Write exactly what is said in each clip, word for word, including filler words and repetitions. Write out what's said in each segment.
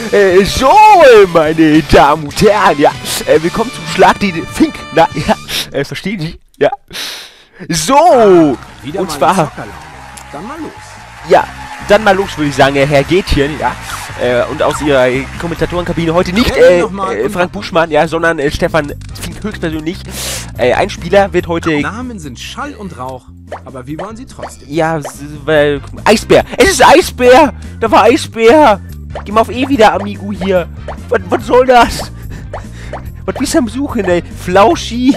Äh, so, meine Damen und Herren, ja. Äh, willkommen zum Schlag die Fink. Na, ja. Äh, verstehen Sie? Ja. So. Ah, wieder und mal zwar. Dann mal los. Ja, dann mal los, würde ich sagen, Herr Gätchen, ja. Äh, und aus Ihrer Kommentatorenkabine heute nicht äh, äh, Frank Buschmann, ja, sondern äh, Stefan Fink höchstpersönlich. Äh, ein Spieler wird heute. Namen sind Schall und Rauch, aber wie wollen sie trotzdem? Ja, weil. Eisbär! Es ist Eisbär! Da war Eisbär! Geh mal auf E wieder, Amigo hier! Was, was soll das? Was bist du am Suchen, ey? Flauschi!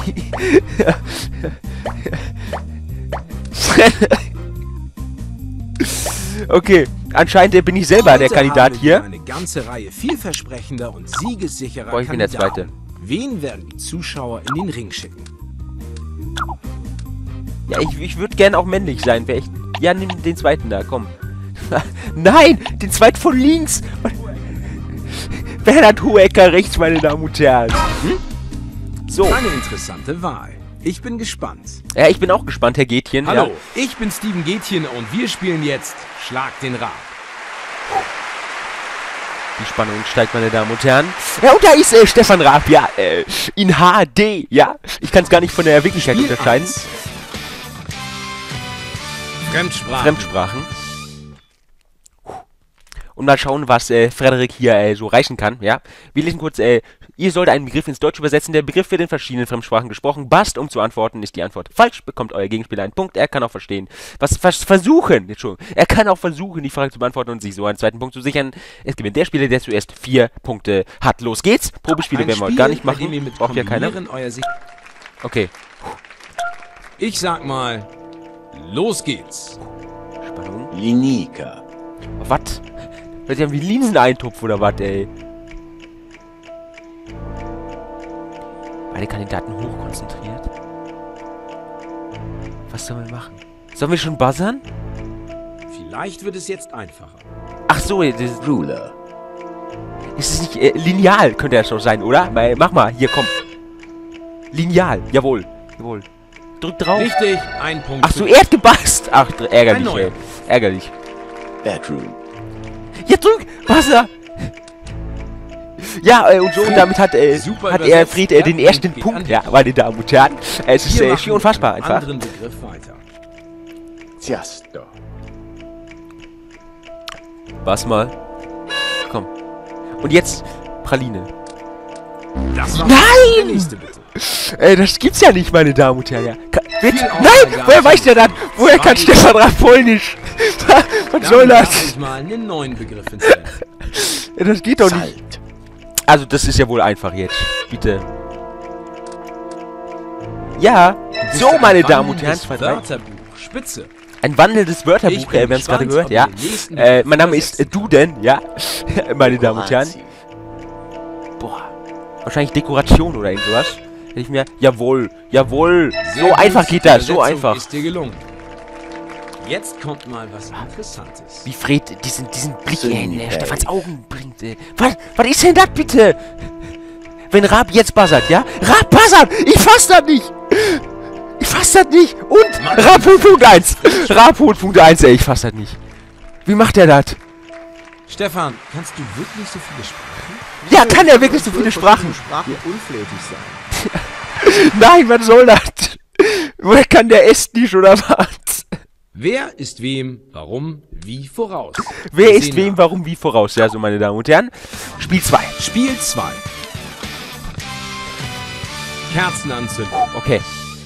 Okay, anscheinend bin ich selber Heute der Kandidat haben wir hier. Eine ganze Reihe vielversprechender und siegessicherer Boah, ich bin der Kandidaten. Zweite. Wen werden die Zuschauer in den Ring schicken? Ja, ich, ich würde gerne auch männlich sein. Wär ich, ja, nimm den zweiten da, komm. Nein, den zweiten von links. Bernhard Hohecker rechts, meine Damen und Herren. Hm? So. Eine interessante Wahl. Ich bin gespannt. Ja, ich bin auch gespannt, Herr Gätchen. Hallo, Ja. ich bin Steven Gätchen und wir spielen jetzt Schlag den Rab. Die Spannung steigt, meine Damen und Herren. Ja, und da ist äh, Stefan Raab, ja, äh, in H D, ja. Ich kann es gar nicht von der Wirklichkeit Spiel unterscheiden. eins. Fremdsprachen. Fremdsprachen. Und mal schauen, was äh, Frederik hier äh, so reichen kann, ja. Wir lesen kurz, äh, ihr sollt einen Begriff ins Deutsche übersetzen. Der Begriff wird in verschiedenen Fremdsprachen gesprochen. Passt, um zu antworten. Ist die Antwort falsch, bekommt euer Gegenspieler einen Punkt. Er kann auch verstehen, was, was versuchen, Entschuldigung, er kann auch versuchen, die Frage zu beantworten und sich so einen zweiten Punkt zu sichern. Es gewinnt der Spieler, der zuerst vier Punkte hat. Los geht's. Probespiele Ein werden wir heute Spiel, gar nicht bei dem machen. ihr mit Braucht ja keiner. Kombinieren euer Sieg- Okay. Ich sag mal, los geht's. Spannung. Linika. Was? Wird ja wie Linseneintopf oder was, ey? Beide Kandidaten hochkonzentriert. Was sollen wir machen? Sollen wir schon buzzern? Vielleicht wird es jetzt einfacher. Ach so, das ist, Ruler. ist es nicht äh, lineal, könnte ja schon sein, oder? Weil, mach mal, hier, komm. Lineal, jawohl. Jawohl. Drück drauf. Richtig, ein Punkt. Ach so, für er hat gebast. Ach, dr- ärgerlich, Ein neuer. ey. Ärgerlich. Bedroom. Ja, drück! Buzzer! Ja, äh, und so, und damit hat, äh, Super hat er übersetzt. Fried äh, den Ja, ersten geht Punkt. an. Ja, meine Damen und Herren. Äh, es ist Wir äh, machen schier unfassbar mit einfach. einem anderen Begriff weiter. Ciasto. Was mal? Komm. Und jetzt Praline. Das war Nein! der nächste, bitte. Äh, das gibt's ja nicht, meine Damen und Herren. Ja. Ka bitte? Viel Nein! Aufmerksamkeit. Woher weiß der das? Woher kann Zwei. Stefan Raab Polnisch? Was soll Dann das? darf ich mal einen neuen Begriff hinzufügen. Ja, das geht doch nicht. Salt. Also, das ist ja wohl einfach jetzt. Bitte. Ja. So, meine Damen und Herren. Zwei, drei. Wörterbuch. Spitze. Ein wandelndes Ich Wörterbuch, bin äh, wir haben es gerade gespannt, gehört, ob ja. ihr den nächsten Äh, Begriff mein Name ist äh, übersetzen Duden, ja. Meine Damen und Herren. Dekoratie. Boah. Wahrscheinlich Dekoration oder irgendwas. Hätte ich mir. Jawohl, jawohl. Sehr So gut, einfach geht die das, so Übersetzung einfach. Ist dir gelungen. Jetzt kommt mal was Interessantes. Wie Fred diesen, diesen Blick Sunny in äh, Bay. Stefans Augen bringt. Äh. Was, was ist denn das bitte? Wenn Raab jetzt buzzert, ja? Raab buzzert! Ich fass das nicht! Ich fass das nicht! Und Raab holt Punkt eins! Raab holt Punkt eins, ey, ich fass das nicht. Wie macht er das? Stefan, kannst du wirklich so viele Sprachen? Ja, kann er wirklich so viele Sprachen? Sprachen unflätig sein. Nein, was soll das? Woher kann der Estnisch oder was? Wer ist wem, warum, wie voraus? Wer Wir ist sehen wem, nach. warum, wie voraus? Ja, so meine Damen und Herren. Spiel zwei. Spiel zwei. Kerzen anzünden. Okay.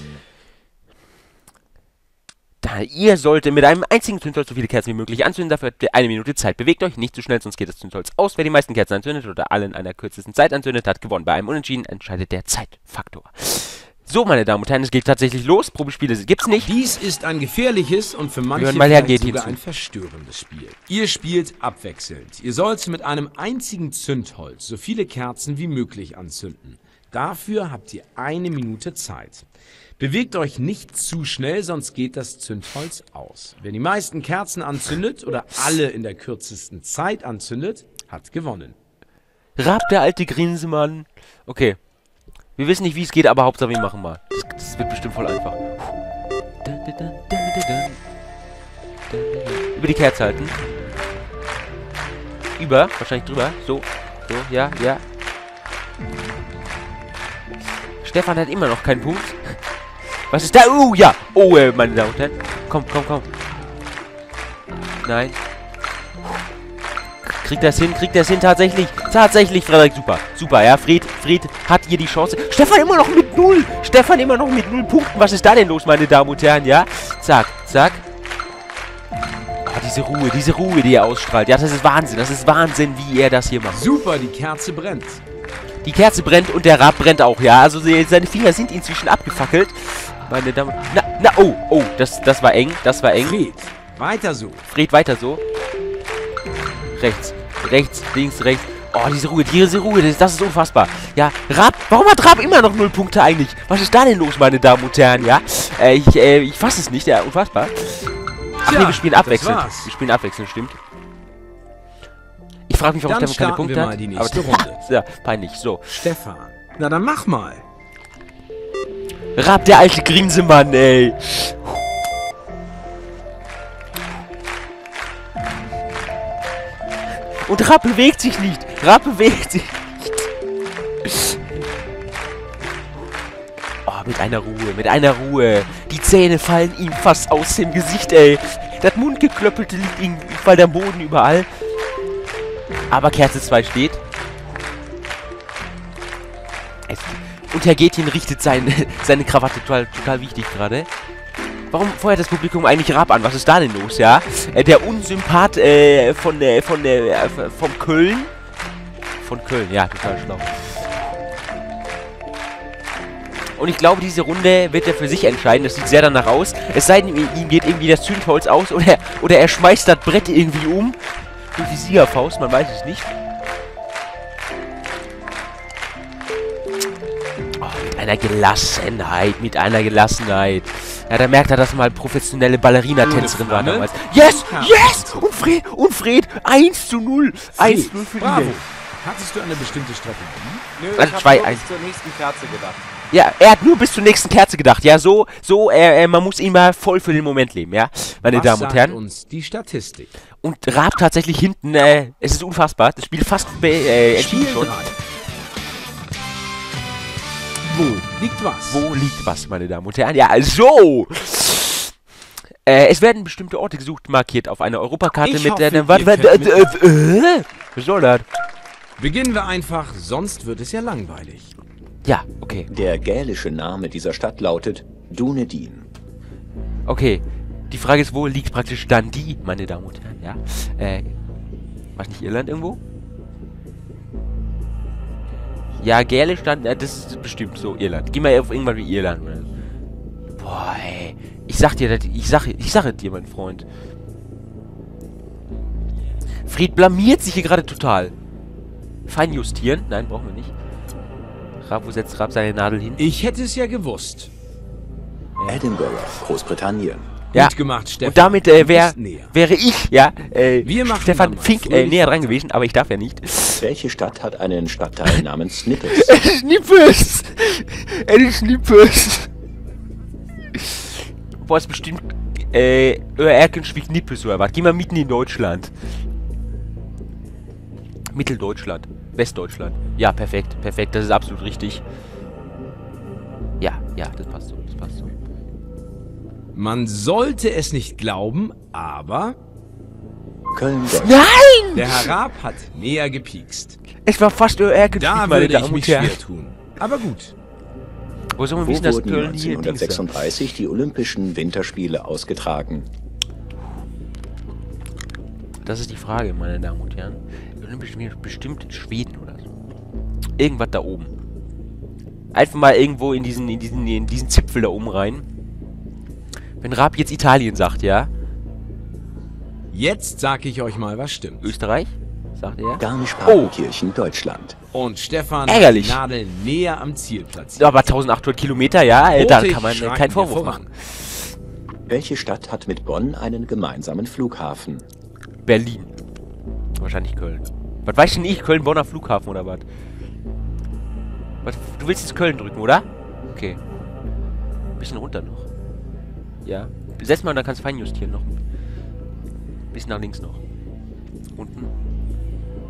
Da, ihr solltet mit einem einzigen Zündholz so viele Kerzen wie möglich anzünden. Dafür habt ihr eine Minute Zeit. Bewegt euch nicht zu schnell, sonst geht das Zündholz aus. Wer die meisten Kerzen anzündet oder alle in einer kürzesten Zeit anzündet, hat gewonnen. Bei einem Unentschieden entscheidet der Zeitfaktor. So, meine Damen und Herren, es geht tatsächlich los. Probespiele gibt's nicht. Dies ist ein gefährliches und für manche hören mal Herrn vielleicht Gätchen sogar zu. ein verstörendes Spiel. Ihr spielt abwechselnd. Ihr sollt mit einem einzigen Zündholz so viele Kerzen wie möglich anzünden. Dafür habt ihr eine Minute Zeit. Bewegt euch nicht zu schnell, sonst geht das Zündholz aus. Wer die meisten Kerzen anzündet oder alle in der kürzesten Zeit anzündet, hat gewonnen. Raab, der alte Grinsemann. Okay. Wir wissen nicht, wie es geht, aber Hauptsache wir machen mal. Das, das wird bestimmt voll einfach. Über die Kerze halten. über, wahrscheinlich drüber. So, so, ja, ja. Stefan hat immer noch keinen Punkt. Was ist da? Oh, ja. Oh, äh, meine Damen und Herren. Komm, komm, komm. Nein. Kriegt das hin, kriegt das hin, tatsächlich. Tatsächlich, Frederik, super. Super, ja. Fred, Fred hat hier die Chance. Stefan immer noch mit null. Stefan immer noch mit null Punkten. Was ist da denn los, meine Damen und Herren, ja? Zack, zack. Oh, diese Ruhe, diese Ruhe, die er ausstrahlt. Ja, das ist Wahnsinn. Das ist Wahnsinn, wie er das hier macht. Super, die Kerze brennt. Die Kerze brennt und der Rab brennt auch, ja. Also seine Finger sind inzwischen abgefackelt. Meine Damen... Na, na, oh, oh, das, das war eng, das war eng. Fred, weiter so. Fred, weiter so. Rechts, rechts, links, rechts. Oh, diese Ruhe, diese Ruhe, das, das ist unfassbar. Ja, Rab, warum hat Rab immer noch null Punkte eigentlich? Was ist da denn los, meine Damen und Herren, ja? Äh, ich, äh, ich fasse es nicht, ja, unfassbar. Ach nee, wir spielen abwechselnd. Wir spielen abwechselnd, stimmt. Ich frage mich, warum Stefan keine Punkte hat. Dann starten wir mal die nächste Runde. Ja, peinlich, so. Stefan, na dann mach mal. Rab, der alte Grinsemann, ey. Und Rab bewegt sich nicht. Rab bewegt sich nicht. Oh, mit einer Ruhe, mit einer Ruhe. Die Zähne fallen ihm fast aus dem Gesicht, ey. Das Mundgeklöppelte liegt ihm überall am Boden, überall. Aber Kerze zwei steht. Es Und Herr Gethin richtet sein, seine Krawatte total, total wichtig gerade. Warum feuert das Publikum eigentlich Rab an? Was ist da denn los, ja? Äh, der Unsympath äh, von, äh, von, äh, vom Köln. Von Köln, ja, total schlau. Und ich glaube, diese Runde wird er für sich entscheiden. Das sieht sehr danach aus. Es sei denn, ihm geht irgendwie das Zündholz aus oder, oder er schmeißt das Brett irgendwie um. Durch die Siegerfaust, man weiß es nicht. Oh, mit einer Gelassenheit, mit einer Gelassenheit. Ja, da merkt er, dass mal professionelle Ballerina-Tänzerin war damals. Yes! Yes! Und Fred, und Fred, eins zu null. eins zu null für Bravo. die. Hattest du eine bestimmte Strategie? Nö, Also ich hab zwei, nur eins. bis zur nächsten Kerze gedacht. Ja, er hat nur bis zur nächsten Kerze gedacht. Ja, so, so, äh, äh, man muss immer voll für den Moment leben, ja, meine Was Damen und sagt Herren. uns die Statistik? Und Rab tatsächlich hinten, äh, es ist unfassbar. Das Spiel fast äh, entschieden Spiel schon. drei. Wo liegt was? Wo liegt was, meine Damen und Herren? Ja, so! Äh, es werden bestimmte Orte gesucht, markiert auf einer Europakarte Ich mit hoffe, einer... ihr Warte, warte, könnt äh, äh, äh, was soll das? Beginnen wir einfach, sonst wird es ja langweilig. Ja, okay. Der gälische Name dieser Stadt lautet Dunedin. Okay. Die Frage ist, wo liegt praktisch dann die, meine Damen und Herren, ja? Äh, was nicht Irland irgendwo? Ja, Gälisch dann, äh, das ist bestimmt so Irland. Geh mal auf irgendwann wie Irland, oder? Boah, ey. Ich sag dir, das, ich sag, ich sag es dir, mein Freund. Fred blamiert sich hier gerade total. Feinjustieren? Nein, brauchen wir nicht. Rab, wo setzt Rab seine Nadel hin? Ich hätte es ja gewusst. Edinburgh, Großbritannien. Ja. Gut gemacht, Stefan. Und damit äh, Du wär, bist näher. wäre ich, ja, äh, Wir machen Stefan dann mal Fink äh, fröhlich näher dran gewesen, aber ich darf ja nicht. Welche Stadt hat einen Stadtteil namens Snippes? Schnippes! Eine Schnippes! Boah, ist bestimmt, äh, Erkenschwick Nippes oder was? Geh mal mitten in Deutschland. Mitteldeutschland. Westdeutschland. Ja, perfekt, perfekt, das ist absolut richtig. Ja, ja, das passt so, das passt so. Man sollte es nicht glauben, aber Köln, Deutschland. Nein! der Herr Raab hat näher gepiekst. Es war fast Erkenschwick, Da meine würde ich Damen und mich Herren. schwer tun. Aber gut. Wo soll man Wo wissen, dass wurden Köln hier Dings hat? neunzehnhundertsechsunddreißig die Olympischen Winterspiele ausgetragen? Das ist die Frage, meine Damen und Herren. Die Olympischen Spiele bestimmt in Schweden oder so. Irgendwas da oben. Einfach mal irgendwo in diesen, in diesen, in diesen Zipfel da oben rein. Wenn Raab jetzt Italien sagt, ja? Jetzt sag ich euch mal, was stimmt. Österreich? Sagt er. Garmisch-Partenkirchen, Deutschland. Und Stefan Ärgerlich. hat die Nadel näher am Ziel platziert. Aber eintausendachthundert Kilometer, ja, äh, da Mutig kann man äh, schreiten keinen wir Vorwurf voran. machen. Welche Stadt hat mit Bonn einen gemeinsamen Flughafen? Berlin. Wahrscheinlich Köln. Was weiß denn ich? Köln-Bonner Flughafen oder was? Was? Du willst jetzt Köln drücken, oder? Okay. Bisschen runter noch. Ja. Setz mal und dann kannst du fein justieren noch. Bisschen nach links noch. Unten.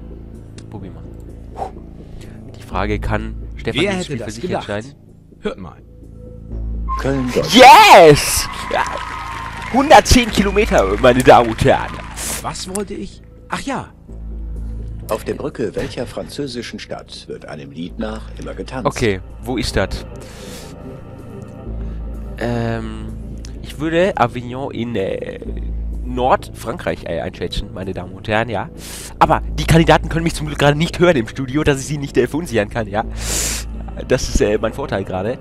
probieren wir. Die Frage kann Stefan Wer dieses hätte Spiel für das sich gedacht? entscheiden. Hört mal. Köln, Deutschland. Yes! Ja. hundertzehn Kilometer, meine Damen und Herren. Was wollte ich? Ach ja. Auf der Brücke welcher französischen Stadt wird einem Lied nach immer getanzt? Okay, wo ist das? Ähm, ich würde Avignon in äh, Nordfrankreich äh, einschätzen, meine Damen und Herren, ja. Aber die Kandidaten können mich zum Glück gerade nicht hören im Studio, dass ich sie nicht äh, verunsichern kann, ja. Das ist äh, mein Vorteil gerade.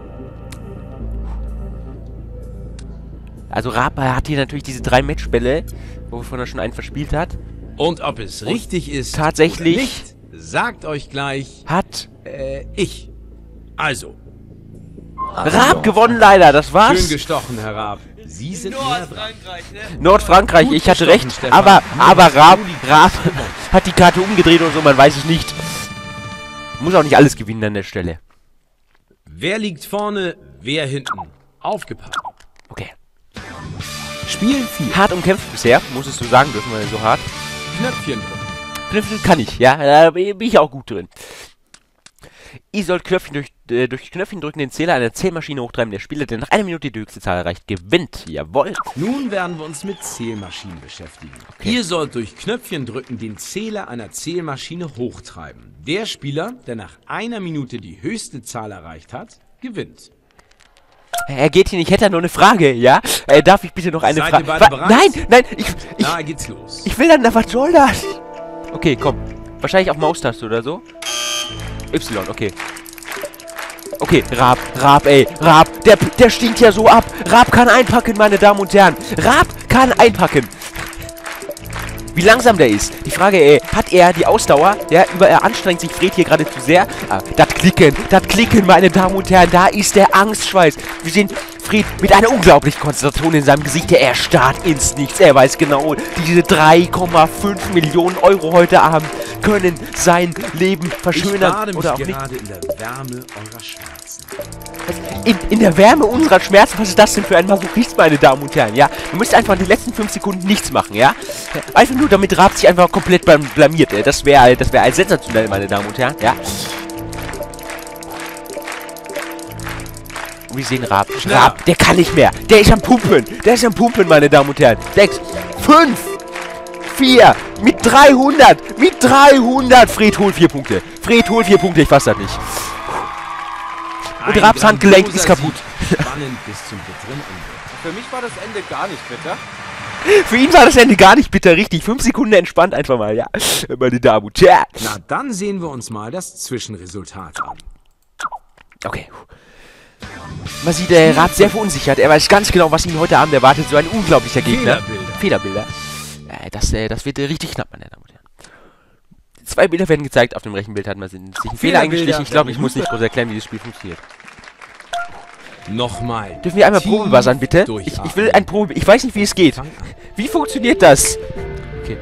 Also Raab hat hier natürlich diese drei Matchbälle, wovon er schon einen verspielt hat. Und ob es richtig ist tatsächlich oder nicht, sagt euch gleich hat äh, ich. Also, Raab gewonnen leider, das war's. schön gestochen, Herr Raab. Sie sind näher dran. Nordfrankreich, Gut ich hatte gestochen, recht, Stefan. aber, Nur aber hast Raab, du die Raab hat die Karte umgedreht und so, man weiß es nicht. Muss auch nicht alles gewinnen an der Stelle. Wer liegt vorne, wer hinten? Aufgepasst. Okay. Spiel vier. Hart umkämpft bisher, muss es so sagen, dürfen wir so hart. Knöpfchen drücken. Knöpfchen kann ich, ja, da bin ich auch gut drin. Ihr sollt Knöpfchen durch, äh, durch Knöpfchen drücken den Zähler einer Zählmaschine hochtreiben. Der Spieler, der nach einer Minute die höchste Zahl erreicht, gewinnt. Jawohl. Nun werden wir uns mit Zählmaschinen beschäftigen. Okay. Ihr sollt durch Knöpfchen drücken den Zähler einer Zählmaschine hochtreiben. Der Spieler, der nach einer Minute die höchste Zahl erreicht hat, gewinnt. Herr Gethin, ich hätte da noch eine Frage, ja? Äh, darf ich bitte noch eine Seid Frage? ihr beide bereit? Nein, nein, ich, ich, Na, geht's los. ich will dann, was soll das? Okay, komm. Wahrscheinlich auf Maustaste oder so. Y, okay. Okay, Raab, Raab, ey, Raab, der, der stinkt ja so ab. Raab kann einpacken, meine Damen und Herren. Raab kann einpacken. Wie langsam der ist. Die Frage, ey, hat er die Ausdauer? Ja, über er anstrengt sich Fred hier gerade zu sehr. Ah, das Klicken, das Klicken, meine Damen und Herren, da ist der Angstschweiß. Wir sehen Fred mit einer unglaublichen Konzentration in seinem Gesicht. Er starrt ins Nichts. Er weiß genau, diese drei Komma fünf Millionen Euro heute Abend können sein Leben Ich verschönern bade mich oder auch nicht. gerade in der Wärme eurer Schmerzen. In, in der Wärme unserer Schmerzen, was ist das denn für ein Masochist, meine Damen und Herren, ja? Du müsst einfach in den letzten fünf Sekunden nichts machen, ja? Einfach nur, damit Raab sich einfach komplett blam- blamiert, ey. Das wäre das wär sensationell, meine Damen und Herren, ja? Und wir sehen Raab. Schneller. Raab, der kann nicht mehr. Der ist am Pumpen. Der ist am Pumpen, meine Damen und Herren. Sechs, fünf, vier, mit dreihundert, mit dreihundert. Fred holt vier Punkte. Fred holt vier Punkte, ich fass das nicht. Und Ein Raabs Handgelenk grandioser ist kaputt. Sieg. Spannend bis zum bitteren Ende. Für mich war das Ende gar nicht bitter. Für ihn war das Ende gar nicht bitter, richtig. Fünf Sekunden entspannt einfach mal, ja. Meine Damen und Herren. Na, dann sehen wir uns mal das Zwischenresultat an. Okay. Man sieht, der Raab sehr verunsichert. Er weiß ganz genau, was ihn heute Abend erwartet. So ein unglaublicher Gegner. Fehlerbilder. Fehlerbilder. Äh, das, äh, das wird äh, richtig knapp, meine Damen und Herren. Zwei Bilder werden gezeigt. Auf dem rechten Bild hat man sich einen Fehler Fehlerbilder eingestichen. Ich glaube, ich werden muss nicht groß erklären, wie das Spiel funktioniert. Nochmal. Dürfen wir einmal Tief Probebuzzern, bitte? Ich, durchatmen. ich will ein Probe... Ich weiß nicht, wie es geht. Fang an. Wie funktioniert das? Okay.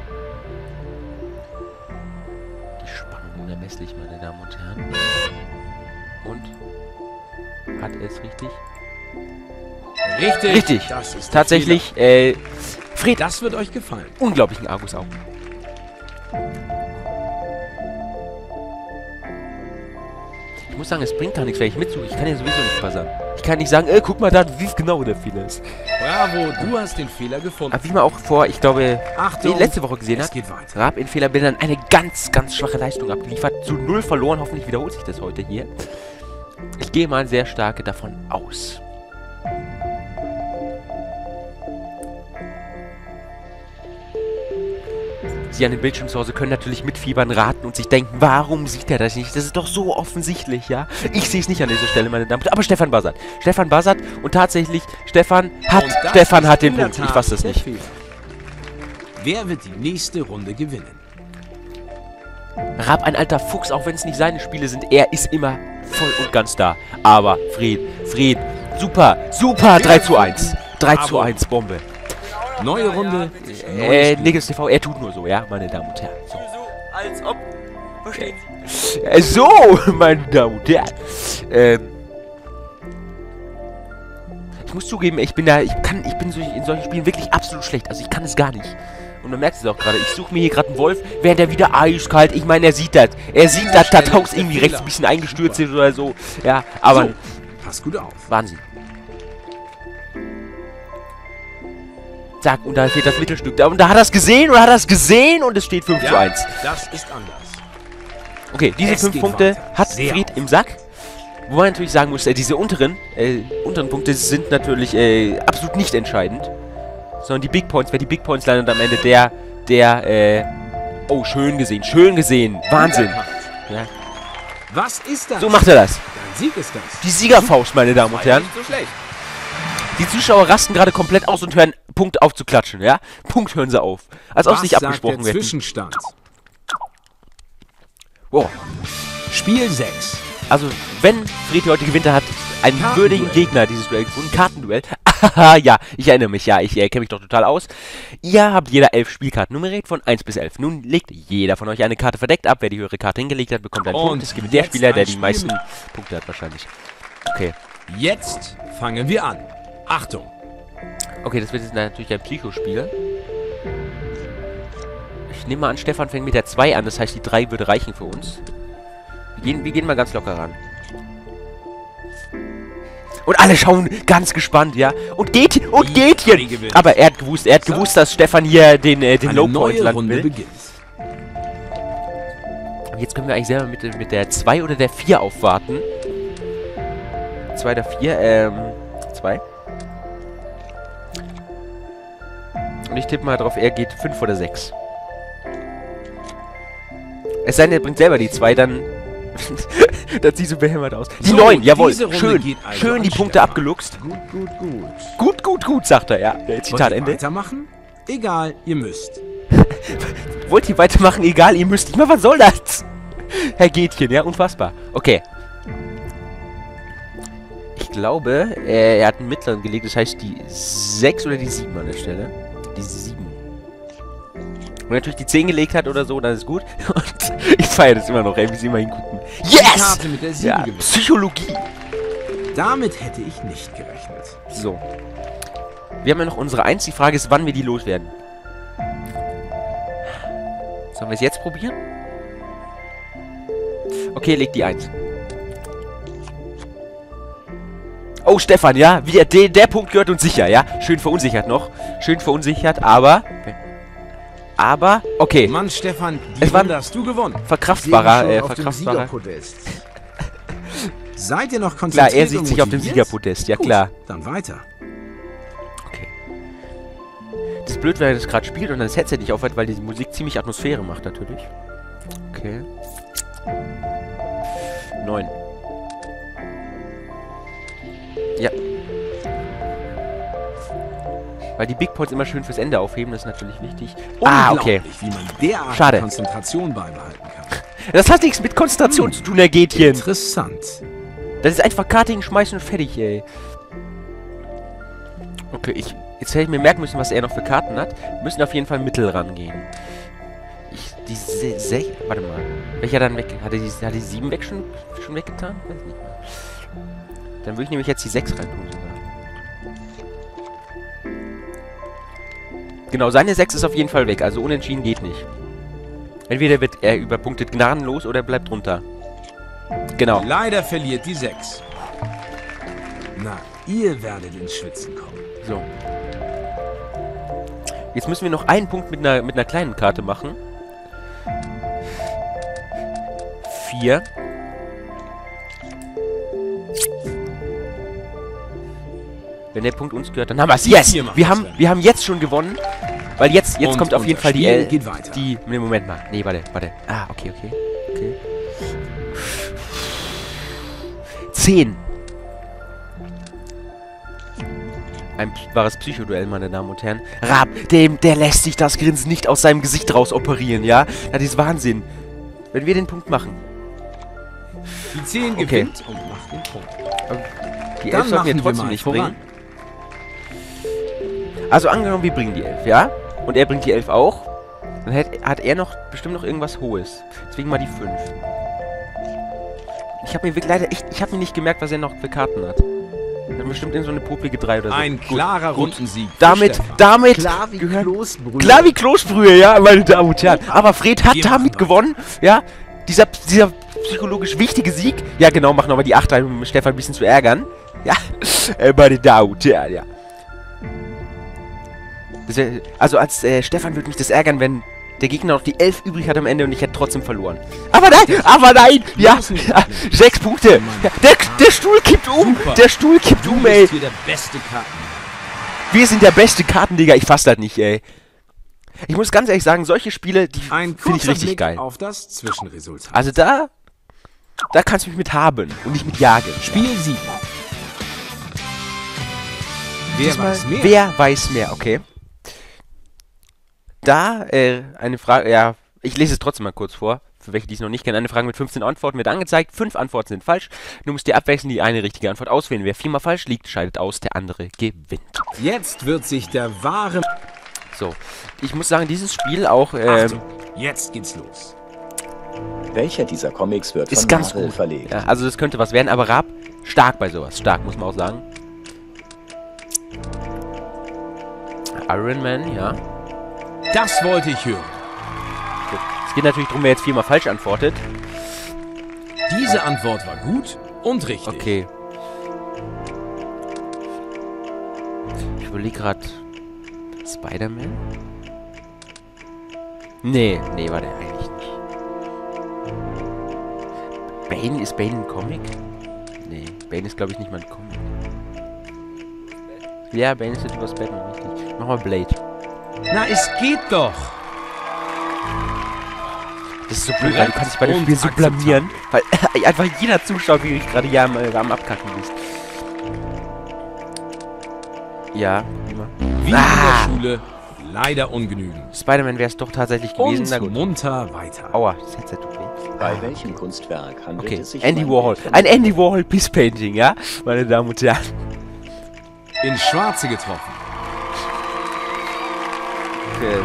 Die Spannung unermesslich, meine Damen und Herren. Und? Hat er es richtig? Richtig. Richtig. Das ist der Tatsächlich, äh... Fehler. Fred, Das wird euch gefallen. unglaublichen Argusaugen. Ich muss sagen, es bringt gar nichts, wenn ich mitsuche. Ich kann ja sowieso nicht buzzern. Ich kann nicht sagen, äh, guck mal da, wie genau der Fehler ist. Bravo, du hast den Fehler gefunden. Aber wie man auch vor, ich glaube, Achtung, nee, letzte Woche gesehen es hat, geht weiter. Raab in Fehlerbildern eine ganz, ganz schwache Leistung abgeliefert. Zu null verloren. Hoffentlich wiederholt sich das heute hier. Ich gehe mal sehr stark davon aus. Sie an den Bildschirm zu Hause können natürlich mitfiebern, raten und sich denken, warum sieht er das nicht? Das ist doch so offensichtlich, ja? Ich sehe es nicht an dieser Stelle, meine Damen und Herren. Aber Stefan buzzert. Stefan buzzert und tatsächlich, Stefan hat, Und das Stefan ist hat den in der Punkt. Ich Tat fasse das der nicht. Fehler. Wer wird die nächste Runde gewinnen? Raab, ein alter Fuchs, auch wenn es nicht seine Spiele sind, er ist immer voll und ganz da. Aber Fred, Fred, super, super, drei zu eins. drei zu eins, Bombe. Neue Runde. Äh, Niggles T V, er tut nur so, ja, meine Damen und Herren. So, So, als ob. Verstehen Sie? äh, so meine Damen und Herren. Ähm, ich muss zugeben, ich bin da, ich kann, ich bin so in solchen Spielen wirklich absolut schlecht. Also ich kann es gar nicht. Und man merkt es auch gerade. Ich suche mir hier gerade einen Wolf, während er wieder eiskalt. Ich meine, er sieht das. Er sieht, dass das Haus irgendwie rechts ein bisschen eingestürzt ist oder so. Ja, aber... So, pass gut auf. Wahnsinn. Zack, und da fehlt das Mittelstück. Da, und da hat er es gesehen und hat er es gesehen und es steht fünf zu eins. Das ist anders. Okay, diese Es fünf geht Punkte weiter. hat Sehr Fred im Sack. Wo man natürlich sagen muss, äh, diese unteren, äh, unteren Punkte sind natürlich äh, absolut nicht entscheidend. Sondern die Big Points, wer die Big Points landet am Ende, der, der, äh, oh, schön gesehen, schön gesehen. Wahnsinn. Ja. Was ist das? So macht er das. Dein Sieg ist das. Die Siegerfaust, meine Damen und Herren. Nicht so schlecht. Die Zuschauer rasten gerade komplett aus und hören Punkt auf zu klatschen, ja? Punkt hören sie auf. Als ob Was es nicht sagt abgesprochen der wird. Zwischenstand? Wow. Spiel sechs. Also, wenn Fred heute gewinnt, er hat einen Kartenduell. würdigen Gegner dieses Duell gefunden. Kartenduell. Haha, ja, ich erinnere mich, ja, ich äh, kenne mich doch total aus. Ihr habt jeder elf Spielkarten nummeriert von eins bis elf. Nun legt jeder von euch eine Karte verdeckt ab. Wer die höhere Karte hingelegt hat, bekommt einen Und Punkt. Es gewinnt der jetzt Spieler, der ein die Spiel meisten mit- Punkte hat, wahrscheinlich. Okay. Jetzt fangen wir an. Achtung. Okay, das wird jetzt natürlich ein Psychospiel. Ich nehme mal an, Stefan fängt mit der zwei an. Das heißt, die drei würde reichen für uns. Wir gehen, wir gehen mal ganz locker ran. Und alle schauen ganz gespannt, ja. Und Gätchen, und Die Gätchen. drei gewinnt. Aber er hat gewusst, er hat gewusst, dass Stefan hier den, äh, den Eine Low Point neue landen Runde will. beginnt. Und jetzt können wir eigentlich selber mit, mit der zwei oder der vier aufwarten. zwei oder vier, ähm, zwei. Und ich tippe mal drauf, er geht fünf oder sechs. Es sei denn, er bringt selber die zwei, dann... das sieht so behämmert aus. Die So, neun, jawohl. diese Runde Schön, geht also schön an die Punkte Stefan. abgeluchst. Gut, gut, gut. Gut, gut, gut, sagt er, ja. Äh, Wollt Zitat ihr Ende. weitermachen? Egal, ihr müsst. Wollt ihr weitermachen? Egal, ihr müsst nicht mal. Was soll das? Herr Gätchen, ja, unfassbar. Okay. Ich glaube, äh, er hat einen mittleren gelegt. Das heißt, die sechs oder die sieben an der Stelle. Die sieben. Wenn er natürlich die zehn gelegt hat oder so, dann ist gut. Und ich feiere das immer noch, ey, wie sie immer hingucken. Die Yes! Karte mit der sieben Ja, gewinnt. Psychologie. Damit hätte ich nicht gerechnet. So. Wir haben ja noch unsere eins. Die Frage ist, wann wir die loswerden. Sollen wir es jetzt probieren? Okay, leg die eins. Oh, Stefan, ja. Wir, der, der Punkt gehört uns sicher, ja. Schön verunsichert noch. Schön verunsichert, aber... Aber, okay. Mann, Stefan, die Es war Runde hast du gewonnen. Verkraftbarer, Sehen äh, schon auf dem verkraftbarer. Siegerpodest. Seid ihr noch Klar, konzentriert er sieht und sich auf dem motiviert? Siegerpodest, ja Gut, klar. dann weiter. Okay. Das ist blöd, wenn er das gerade spielt und dann das Headset nicht aufhört, weil die Musik ziemlich Atmosphäre macht, natürlich. Okay. Neun. Ja. Weil die Big Points immer schön fürs Ende aufheben, das ist natürlich wichtig. Ah, okay. Unglaublich, wie man derart Schade. Konzentration beibehalten kann. Das hat nichts mit Konzentration zu tun, Herr Gätchen. Interessant. Das ist einfach Karting schmeißen und fertig, ey. Okay, ich... Jetzt hätte ich mir merken müssen, was er noch für Karten hat. Wir müssen auf jeden Fall mittel rangehen. Ich... Die se sech... Warte mal. Welcher dann weg... Hat er die, hat die sieben weg schon, schon weggetan? Weiß nicht mehr. Dann würde ich nämlich jetzt die sechs reintun sogar. Genau, seine sechs ist auf jeden Fall weg. Also unentschieden geht nicht. Entweder wird er überpunktet gnadenlos oder bleibt drunter. Genau. Leider verliert die sechs. Na, ihr werdet ins Schwitzen kommen. So. Jetzt müssen wir noch einen Punkt mit einer, mit einer kleinen Karte machen. Vier. Wenn der Punkt uns gehört, dann haben wir es. Yes! Hier machen Wir wir's haben, dann. wir haben jetzt schon gewonnen. Weil jetzt, jetzt Und kommt auf jeden unser Fall die Spiel L. geht weiter. Die. Ne, Moment mal. Nee, warte, warte. Ah, okay, okay. Okay. Zehn. Ein p- wahres Psychoduell, meine Damen und Herren. Raab, dem, der lässt sich das Grinsen nicht aus seinem Gesicht raus operieren, ja? Das ist Wahnsinn. Wenn wir den Punkt machen. Die zehn Okay. gewinnt und macht den Punkt. Die Dann elf sollten wir machen wir trotzdem mal nicht voran. bringen. Also angenommen, wir bringen die elf, ja? Und er bringt die elf auch. Dann hat, hat er noch bestimmt noch irgendwas Hohes. Deswegen mal die fünf. Ich habe mir wirklich leider echt... Ich habe mir nicht gemerkt, was er noch für Karten hat. Dann bestimmt in so eine popelige drei oder so. Ein klarer gut. Rundensieg. für Damit, Stefan. damit Klar wie gehört... Kloßbrühe. Klar wie Kloßbrühe, ja, meine Damen und Herren. Aber Fred hat Wir damit machen gewonnen, ja. Dieser, dieser psychologisch wichtige Sieg. Ja, genau, machen aber die acht rein, um Stefan ein bisschen zu ärgern. Ja, äh, meine Damen und Herren, ja. Das wär, also als äh, Stefan würde mich das ärgern, wenn der Gegner noch die elf übrig hat am Ende und ich hätte trotzdem verloren. Aber nein, aber nein, ja, ja sechs Punkte. Ja, der, der Stuhl kippt um, Super. der Stuhl kippt Du um, ey. bist hier der beste Karten. Wir sind der beste Kartenleger, ich fass das nicht, ey. Ich muss ganz ehrlich sagen, solche Spiele, die Ein finde ich kurzer richtig Blick geil. auf das Zwischenresultat. Also da, da kannst du mich mit haben und nicht mit jagen. Spiel sieben. Wer Diesmal, weiß mehr? Wer weiß mehr, okay. Da, äh, eine Frage, ja, ich lese es trotzdem mal kurz vor, für welche, die es noch nicht kennen. Eine Frage mit fünfzehn Antworten wird angezeigt, fünf Antworten sind falsch. Du musst dir abwechselnd die eine richtige Antwort auswählen. Wer viermal falsch liegt, scheidet aus, der andere gewinnt. Jetzt wird sich der wahre... So, ich muss sagen, dieses Spiel auch, ähm, Achtung, jetzt geht's los. Welcher dieser Comics wird ist von ganz Marvel gut. verlegt? Ja, also das könnte was werden, aber Raab, stark bei sowas. Stark, muss man auch sagen. Iron Man, ja. Das wollte ich hören. Gut. Es geht natürlich darum, wer jetzt viermal falsch antwortet. Diese Antwort war gut und richtig. Okay. Ich überlege gerade... Spider-Man? Nee, nee, war der eigentlich nicht. Bane, ist Bane ein Comic? Nee, Bane ist glaube ich nicht mal ein Comic. Ja, Bane ist jetzt übers Batman, richtig. Mach mal Blade. Na, es geht doch. Das ist so blöd, weil du kannst dich bei dem Spiel so blamieren, weil einfach jeder zuschaut, wie ich gerade hier am, äh, am Abkacken bist. Ja, immer. Wie Ah. in der Schule, leider ungenügend. Spider-Man wäre es doch tatsächlich gewesen. Na Und gut. munter weiter. Aua, das Headset tut weh. Bei welchem Kunstwerk handelt Okay, es sich Andy um ein Warhol. Bild von- Ein Andy Warhol Peace Painting, ja? Meine Damen und Herren. In Schwarze getroffen. Okay.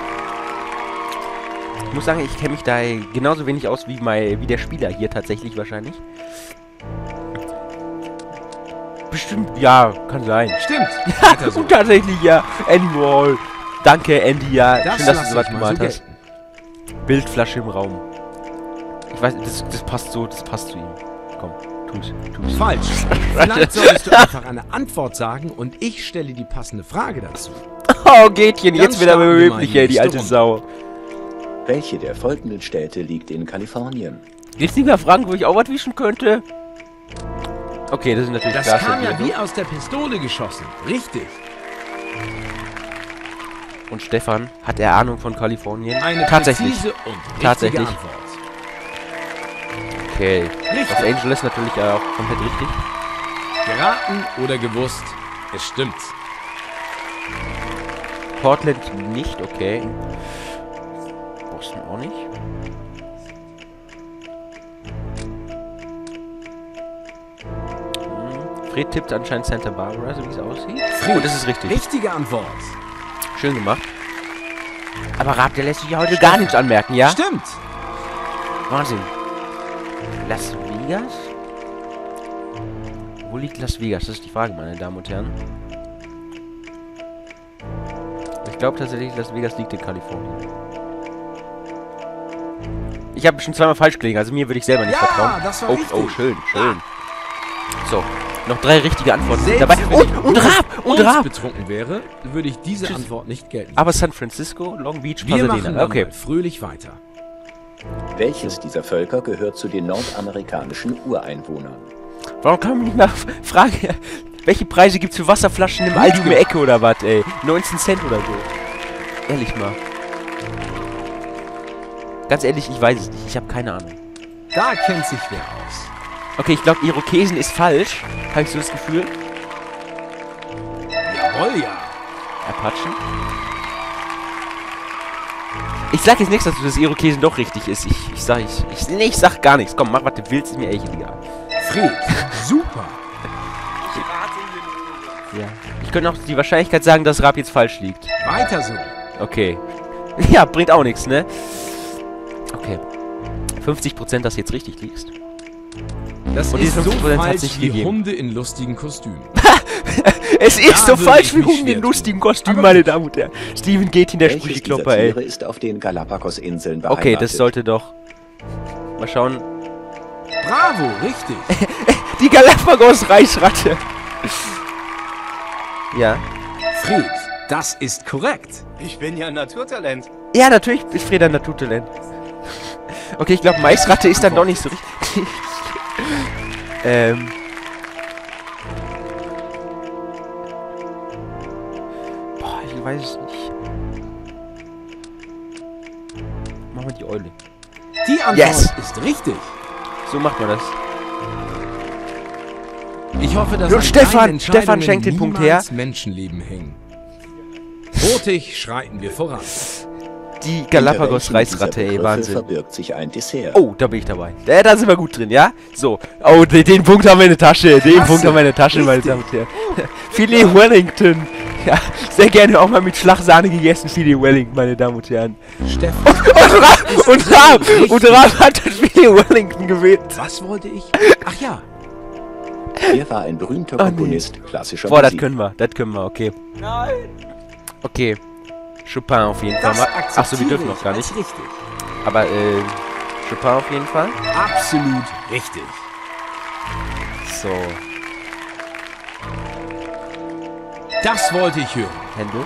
Ich muss sagen, ich kenne mich da genauso wenig aus wie, mein, wie der Spieler hier tatsächlich wahrscheinlich. Bestimmt, ja, kann sein. Stimmt. Weiter so. Und tatsächlich, ja, Andy Warhol. Danke, Andy, ja. Das Schön, dass du lass sowas ich mal gemacht so hast. gelten. Bildflasche im Raum. Ich weiß, das, das passt so, das passt zu ihm. Komm, tu's, tu's. Falsch. Vielleicht solltest du einfach eine Antwort sagen und ich stelle die passende Frage dazu. Oh, Gätchen, Dann jetzt wieder starten wir mal möglich, die ey, die nächste alte Runde. Sau. Welche der folgenden Städte liegt in Kalifornien? Jetzt nicht mehr fragen, wo ich auch was wischen könnte. Okay, das ist natürlich Das klar. kam ja wie aus der Pistole geschossen. Richtig. Und Stefan, hat er Ahnung von Kalifornien? Eine Tatsächlich. präzise und richtige Tatsächlich. Antwort. Okay. Richtig. Los Angeles natürlich auch komplett richtig. Geraten oder gewusst? Es stimmt. Portland nicht, okay. Boston auch nicht. Hm. Fred tippt anscheinend Santa Barbara, so wie es aussieht. Fred, Oh, das ist richtig. Richtige Antwort. Schön gemacht. Aber Raab, der lässt sich ja heute gar nichts anmerken, ja? Stimmt. Wahnsinn. Las Vegas? Wo liegt Las Vegas? Das ist die Frage, meine Damen und Herren. Ich glaube tatsächlich, Las Vegas liegt in Kalifornien. Ich habe schon zweimal falsch gelegen, also mir würde ich selber nicht Ja, vertrauen. das war oh, richtig. oh, schön, schön. So, noch drei richtige Antworten sind Selbst dabei. wenn Und, ich und Raab! Und uns Raab! betrunken wäre, würde ich diese Tschüss. Antwort nicht gelten. Aber San Francisco, Long Beach, Wir machen Pasadena. dann Okay. mal fröhlich weiter. Welches dieser Völker gehört zu den nordamerikanischen Ureinwohnern? Warum kann man nicht mal f- fragen, welche Preise gibt's für Wasserflaschen im Aldi um die Ecke oder was, ey? neunzehn Cent oder so. Ehrlich mal. Ganz ehrlich, ich weiß es nicht. Ich habe keine Ahnung. Da kennt sich wer aus. Okay, ich glaube, Irokesen ist falsch. Habe ich so das Gefühl. Jawohl, ja. Apachen. Ich sag jetzt nichts dazu, dass Irokesen doch richtig ist. Ich, ich sag, ich, ich, nee, ich sag gar nichts. Komm, mach, was du willst, ist mir echt egal. Fred, super. Ich rate hier nur. Ja. Ich könnte auch die Wahrscheinlichkeit sagen, dass Raab jetzt falsch liegt. Weiter so. Okay. Ja, bringt auch nichts, ne? Okay. fünfzig Prozent, dass du jetzt richtig liegst. Das Und ist diese so fünfzig Prozent hat's falsch nicht wie gegeben. Hunde in lustigen Kostümen. Es ist Da so würde falsch ich wie mich Hunde schwer in tun. lustigen Kostümen, Aber meine gut. Damen und Herren. Steven geht in der Welches dieser Sprücheklopper, ey. Tiere ist auf den Galapagos-Inseln beheimatet? Okay, das sollte doch... Mal schauen. Bravo, richtig. Die Galapagos-Reisratte. Ja. Fred, das ist korrekt. Ich bin ja ein Naturtalent. Ja, natürlich ist Fred ein Naturtalent. Okay, ich glaube, Maisratte ist dann doch nicht so richtig. ähm... Boah, ich weiß es nicht. Machen wir die Eule. Die Antwort Yes. ist richtig. So macht man das. Ich hoffe, dass Nun, an Stefan, deinen Entscheidungen Stefan schenkt den Punkt her. niemals Menschenleben hängen. Hurtig schreiten wir voran. Die Hinter welchem Galapagos-Reisratte, dieser ey, Begriffe Wahnsinn. verbirgt sich ein Dessert. Oh, da bin ich dabei. Da, da sind wir gut drin, ja? So. Oh, den, den Punkt haben wir in der Tasche. Den Klasse. Punkt haben wir in der Tasche, meine Richtig. Damen und Herren. Filet Wellington. Ja, sehr gerne auch mal mit Schlagsahne gegessen, Filet Wellington, meine Damen und Herren. Stefan, Und Raab, und Raab, richtig. und Raab hat das Filet Wellington gewählt. was wollte ich? Ach ja, Er war ein berühmter Oh, nee. Komponist klassischer Boah, das Musik. können wir, das können wir, okay. Nein. Okay. Chopin auf jeden Fall das mal. Achso, akzeptiere wir dürfen ich noch gar nicht. als richtig. Aber, äh, Chopin auf jeden Fall. Absolut richtig. So, Das wollte ich hören. Händel.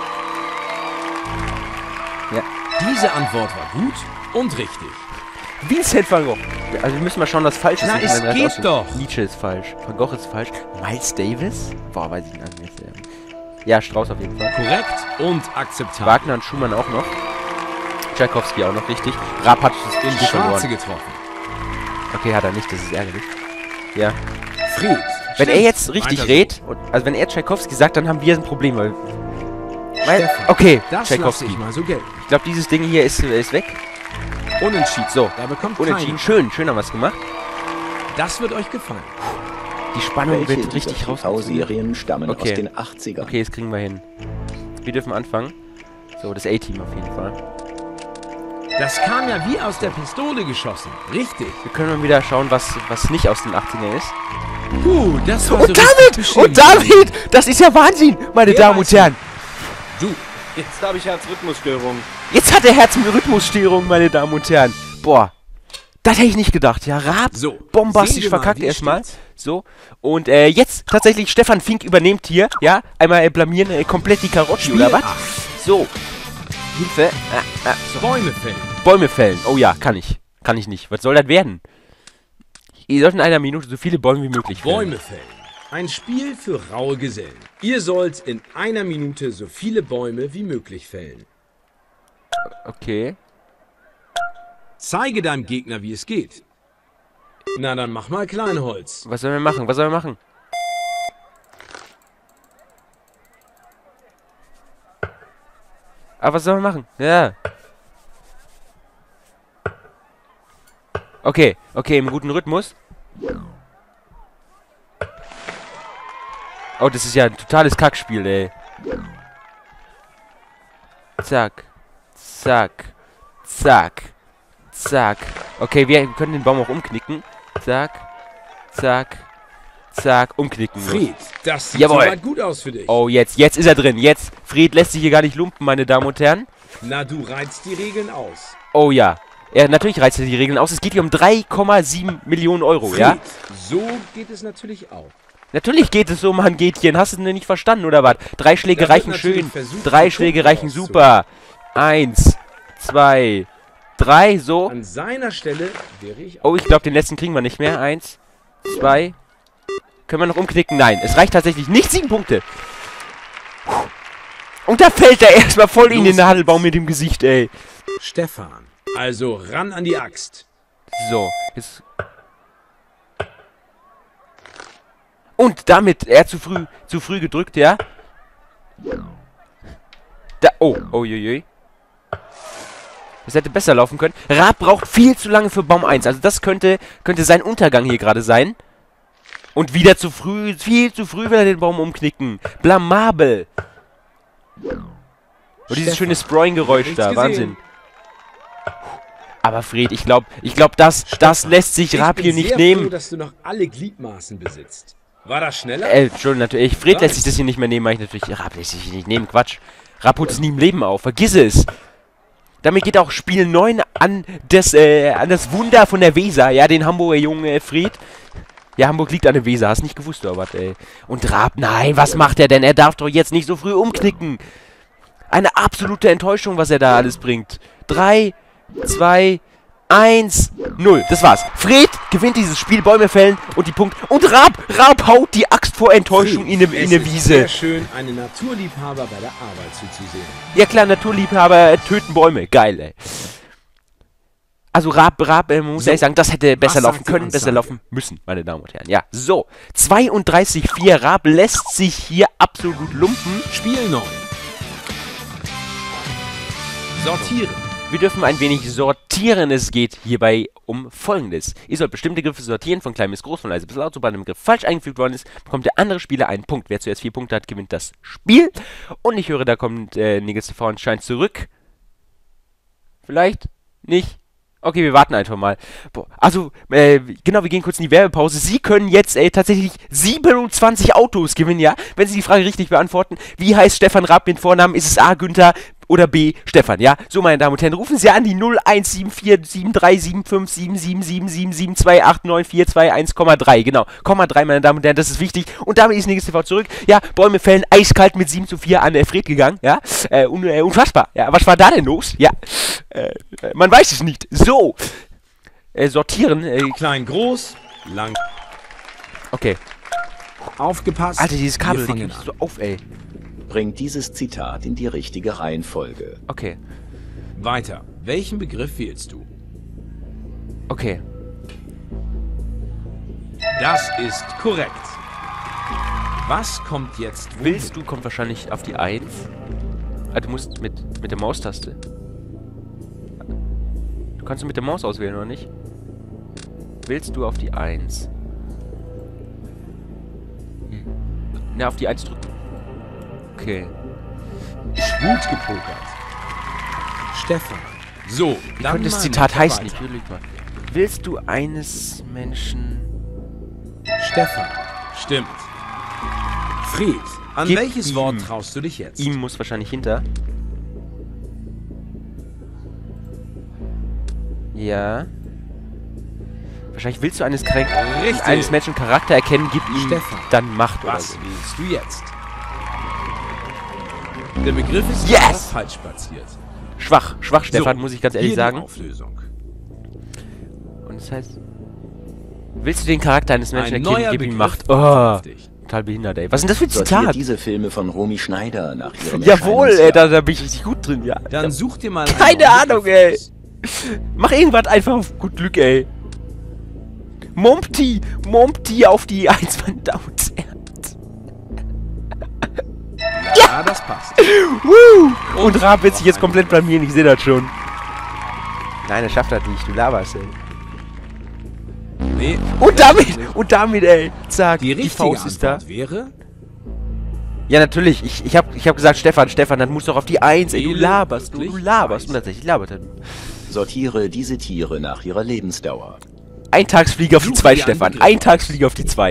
Ja. Diese Antwort war gut und richtig. Vincent van Gogh. Also wir müssen mal schauen, was falsch ist. Na, nicht, es wenn wir das geht aussuchen. doch. Nietzsche ist falsch. Van Gogh ist falsch. Miles Davis? Boah, weiß ich nicht. Ja, Strauss auf jeden Fall. Korrekt und akzeptabel. Wagner und Schumann auch noch. Tchaikovsky auch noch richtig. Raab hat das In Spiel Schwarze verloren. getroffen. Okay, hat er nicht. Das ist ärgerlich. Ja. Fred. Wenn stimmt. er jetzt richtig Weiter so. redet, und, also wenn er Tchaikovsky sagt, dann haben wir ein Problem, weil... Weil, Stefan, okay, Das lasse Tchaikovsky. ich mal so gelten. Ich glaube, dieses Ding hier ist, ist weg. Unentschieden. So, Da bekommt unentschieden. keiner. Schön, schön haben wir es gemacht. Das wird euch gefallen. Die Spannung Welche wird dieser richtig raus. T V-Serien stammen Okay. aus den achtzigern? Okay, das kriegen wir hin. Wir dürfen anfangen. So, das A-Team auf jeden Fall. Das kam ja wie aus der Pistole geschossen. Richtig. Wir können mal wieder schauen, was, was nicht aus den achtzigern ist. Puh, das war so Und richtig David! beschämend. Und David! Das ist ja Wahnsinn, meine Wer Damen und weiß Herren. Du, Jetzt habe ich Herzrhythmusstörung. Jetzt hat der Herzrhythmusstörung, meine Damen und Herren. Boah. Das hätte ich nicht gedacht. Ja, Raab. So, sehen Bombastisch wir mal, verkackt wie es erstmal. steht. So. Und äh, jetzt tatsächlich Stefan Fink übernimmt hier. Ja, einmal äh, blamieren, äh, komplett die Karotte Spiel oder was? acht. So. Hilfe. Ah, ah, so. Bäume fällen. Bäume fällen. Oh ja, kann ich. Kann ich nicht. Was soll das werden? Ihr sollt in einer Minute so viele Bäume wie möglich fällen. Bäume fällen. Ein Spiel für raue Gesellen. Ihr sollt in einer Minute so viele Bäume wie möglich fällen. Okay. Zeige deinem Gegner, wie es geht. Na, dann mach mal Kleinholz. Was sollen wir machen? Was sollen wir machen? Aber was sollen wir machen? Ja. Okay, okay, im guten Rhythmus. Oh, das ist ja ein totales Kackspiel, ey. Zack. Zack. Zack. Zack. Okay, wir können den Baum auch umknicken. Zack. Zack. Zack. Umknicken. Fred, das sieht Jawohl. soweit gut aus für dich. Oh, jetzt. Jetzt ist er drin. Jetzt. Fred lässt sich hier gar nicht lumpen, meine Damen und Herren. Na, du reizt die Regeln aus. Oh ja. Ja, natürlich reizt er die Regeln aus. Es geht hier um drei Komma sieben Millionen Euro, Fred, ja? so geht es natürlich auch. Natürlich geht es so, Mann, Gätchen. Hast du denn nicht verstanden, oder was? Drei Schläge Da wird reichen natürlich schön. versucht, Drei die Schläge Punkte reichen super. Eins, zwei, drei, so. An seiner Stelle wäre ich auch. Oh, ich glaube, den letzten kriegen wir nicht mehr. Eins, zwei. Können wir noch umknicken? Nein, es reicht tatsächlich nicht. Sieben Punkte. Und da fällt er erstmal voll in den Los Nadelbaum mit dem Gesicht, ey. Stefan, also ran an die Axt. So, jetzt. Und damit, er zu früh, zu früh gedrückt, ja. Da, oh, oh, je, je. Das hätte besser laufen können. Raab braucht viel zu lange für Baum eins. Also das könnte, könnte sein Untergang hier gerade sein. Und wieder zu früh, viel zu früh will er den Baum umknicken. Blamabel. Und dieses Stefan, schöne Sproing-Geräusch nichts da, gesehen. Wahnsinn. Aber Fred, ich glaube, ich glaube, das, das lässt sich Raab hier nicht nehmen. Ich bin sehr froh, dass du noch alle Gliedmaßen besitzt. War das schneller? Äh, Entschuldigung, natürlich. Fred lässt sich das hier nicht mehr nehmen, weil ich natürlich... Raab lässt sich hier nicht nehmen, Quatsch. Raab holt es nie im Leben auf, vergiss es. Damit geht auch Spiel neun an das, äh, an das Wunder von der Weser, ja, den Hamburger Jungen äh, Fred. Ja, Hamburg liegt an der Weser, hast nicht gewusst, oder was, ey. Und Raab, nein, was macht er denn? Er darf doch jetzt nicht so früh umknicken. Eine absolute Enttäuschung, was er da alles bringt. Drei, zwei, eins, null. Das war's. Fred gewinnt dieses Spiel, Bäume fällen und die Punkt. Und Raab, Raab haut die Axt vor Enttäuschung in eine, in eine Wiese. Sehr schön, einen Naturliebhaber bei der Arbeit zuzusehen. Ja klar, Naturliebhaber äh, töten Bäume. Geil, ey. Also Raab, Raab, äh, man muss So, ehrlich sagen, das hätte besser was laufen sagt die können, Anzeige? besser laufen müssen, meine Damen und Herren. Ja, so. zweiunddreißig vier. Raab lässt sich hier absolut lumpen. Spiel neun. Sortieren. Wir dürfen ein wenig sortieren. Es geht hierbei um Folgendes. Ihr sollt bestimmte Begriffe sortieren, von klein bis groß, von leise bis laut. Sobald ein Begriff falsch eingefügt worden ist, bekommt der andere Spieler einen Punkt. Wer zuerst vier Punkte hat, gewinnt das Spiel. Und ich höre, da kommt äh, Nigels T V anscheinend zurück. Vielleicht? Nicht? Okay, wir warten einfach mal. Boah, also, äh, genau, wir gehen kurz in die Werbepause. Sie können jetzt äh, tatsächlich siebenundzwanzig Autos gewinnen, ja? Wenn Sie die Frage richtig beantworten. Wie heißt Stefan Raab mit Vornamen? Ist es A. Günther oder B. Stefan, ja? So, meine Damen und Herren, rufen Sie an die null eins sieben vier sieben drei sieben fünf sieben sieben sieben sieben sieben zwei acht neun vier zwei eins Komma drei. Genau, Komma drei, meine Damen und Herren, das ist wichtig. Und damit ist Nigels T V zurück. Ja, Bäume fällen eiskalt mit sieben zu vier an äh, Fred gegangen, ja? Äh, un äh, unfassbar. Ja, was war da denn los? Ja, äh, man weiß es nicht. So, äh, sortieren. Äh, Klein, groß, lang. okay. Aufgepasst. Alter, dieses Kabel wir fangen regt mich an. so auf, ey. Bringt dieses Zitat in die richtige Reihenfolge. Okay, Weiter. Welchen Begriff wählst du? okay. Das ist korrekt. Was kommt jetzt wohin? Willst du, kommt wahrscheinlich auf die eins. Ah, du musst mit, mit der Maustaste. Du kannst du mit der Maus auswählen, oder nicht? Willst du auf die eins? Hm. Na, auf die eins drücken. Okay. Gut gepokert. Stefan. So, Wie dann könnte das mal Zitat weiter. heißen? Ich überleg mal. Willst du eines Menschen... Stefan. Stimmt. Fred, an Gib welches ihm. Wort traust du dich jetzt? Ihm muss wahrscheinlich hinter. Ja. Wahrscheinlich willst du eines, Charak Richtig. eines Menschen Charakter erkennen, gib ihm Stefan. dann Macht oder Was so. wählst du jetzt? Der Begriff ist Yes! leider falsch platziert. Schwach, schwach, Stefan, So, muss ich ganz ehrlich hier die sagen. Auflösung. Und das heißt... Willst du den Charakter eines Menschen Ein erkennen, neuer gib ihm Begriff Macht. war Oh, vernünftig. total behindert, ey. Was ist denn das für ein Sortiert Zitat? diese Filme von Romy Schneider nach ihrem Jawohl, ey, Erscheinungsjahr. da, da bin ich richtig gut drin, ja. Dann ja. such dir mal Keine einen neuen Ahnung, Begriff ey. aus. Mach irgendwas einfach auf gut Glück, ey. Mompty, Mompty auf die eins, meine Damen und Herren. Ja, das passt. Woo! Und Raab wird sich jetzt komplett blamieren, ich sehe das schon. Nein, er schafft das nicht, du laberst, ey. Nee, Und damit, und damit, ey, zack, die die, richtige Faust ist da. Antwort wäre... Ja, natürlich, ich, ich hab, ich hab gesagt, Stefan, Stefan, dann musst du doch auf die eins, ey, du Wähle laberst, du, du wirklich laberst. eins. Und tatsächlich labert er. Sortiere diese Tiere nach ihrer Lebensdauer. Eintagsfliege auf die Such zwei, dir einen Stefan, Begriff Eintagsfliege auf die zwei.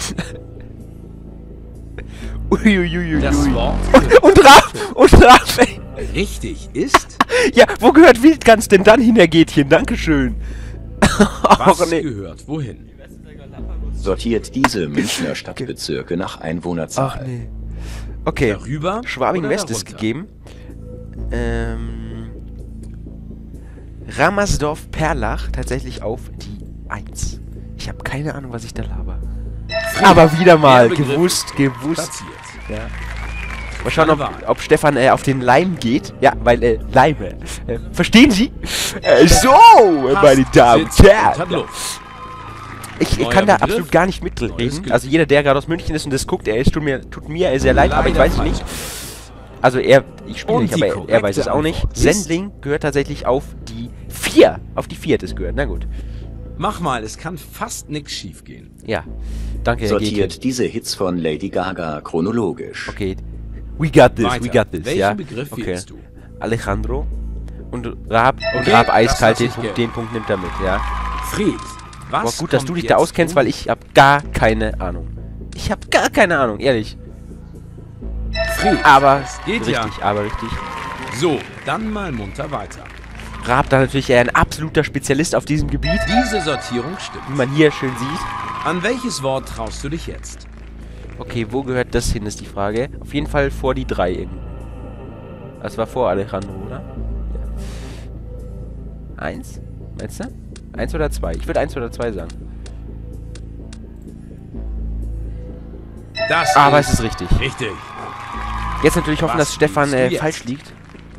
Uiuiuiui. Das Wort Und, und Raab, und Raab, ey. richtig ist... Ja, wo gehört Wildgans denn dann hin, Herr Gätchen? Dankeschön. Was Och, nee. gehört wohin? Sortiert diese Münchner Stadtbezirke nach Einwohnerzahl. Ach nee. Okay. Darüber Schwabing oder West ist darunter? gegeben. Ähm. Rammersdorf-Perlach tatsächlich auf die eins. Ich habe keine Ahnung, was ich da laber. Aber wieder mal. Der Begriff Gewusst, gewusst. Platziert. Ja. Mal schauen, ob, Wahl. ob Stefan äh, auf den Leim geht. Ja, weil, äh, Leime. Äh, verstehen Sie? Äh, so, meine Damen und Sitz und Herren. hat Luft. Ich, ich Neuer kann da Begriff, absolut gar nicht neues mitreden. Glück. Also jeder, der gerade aus München ist und das guckt, er ist, tut mir, tut mir sehr leid, aber ich Leider weiß es nicht. falsch. Also er, ich spiele Und nicht, die aber er, er korrekte weiß es auch nicht. Antwort ist- Sendling gehört tatsächlich auf die vier. Auf die vier hat es gehört, na gut. Mach mal, es kann fast nichts schief gehen. Ja, danke, Herr Gätchen. Sortiert diese Hits von Lady Gaga chronologisch. Okay, we got this, Weiter. we got this, Welchen ja. Begriff okay. wählst du? Alejandro, Und Raab, und Okay, Raab das eiskalt, lass den ich Punkt, gelten. den Punkt nimmt er mit, ja. Fred, was Aber gut, dass du kommt dich da jetzt auskennst, nun? weil ich hab gar keine Ahnung. Ich hab gar keine Ahnung, ehrlich. Fred, Aber das geht richtig, ja. aber richtig. So, dann mal munter weiter. Raab da natürlich eher ein absoluter Spezialist auf diesem Gebiet, Diese Sortierung wie stimmt. man hier schön sieht. An welches Wort traust du dich jetzt? Okay, wo gehört das hin, ist die Frage. Auf jeden Fall vor die drei irgendwie. Das war vor Alejandro, oder? Ja. Eins? Meinst du? Eins oder zwei? Ich würde eins oder zwei sagen. Das Aber es ist richtig. richtig. Jetzt natürlich hoffen, Was dass Stefan liegst du äh, jetzt? falsch liegt.